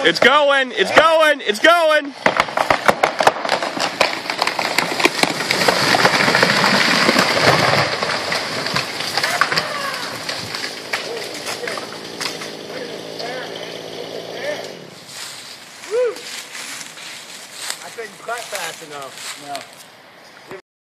It's going. It's going. It's going. I couldn't cut fast enough. No.